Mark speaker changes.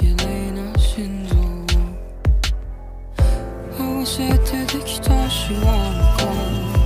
Speaker 1: 綺麗な心臓を合わせてできたシワの顔